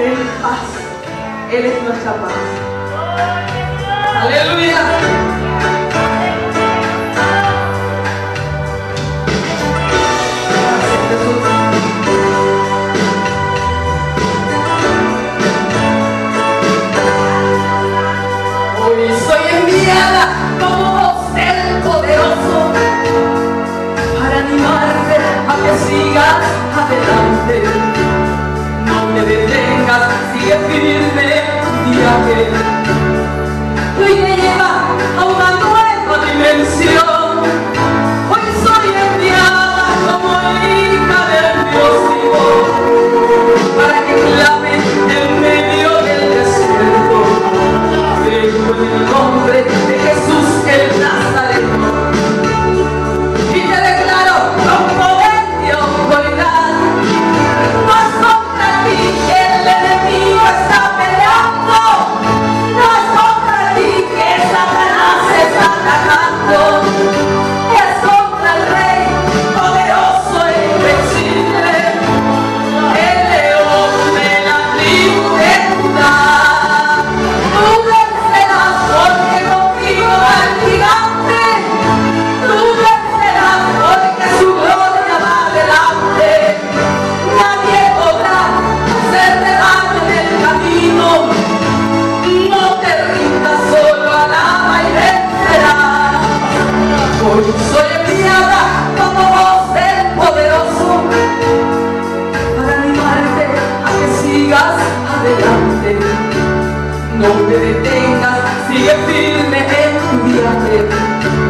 en paz. Él es nuestra paz. Aleluya. Gracias, Jesús. Hoy soy enviada como voz del poderoso para animarte a que sigas adelante. No te detengas, sigue firme tu viaje. Hoy te lleva a una nueva dimensión. Hoy soy enviada como hija del Dios vivo para que clame en medio del desierto. Vengo en el nombre de Jesús el Nazareno y te declaro con poder y autoridad: no es contra ti que el enemigo está peleando, no es contra ti que Satanás está atacando, es contra el Rey poderoso e invencible, el león de la tribu de Judá. Tú vencerás porque contigo va el gigante, tú vencerás porque su gloria va adelante. Nadie podrá hacerte daño en el camino. No te rindas, solo alaba y vencerás. Hoy soy enviada como voz del poderoso para animarte a que sigas adelante. No te detengas, sigue firme en tu viaje.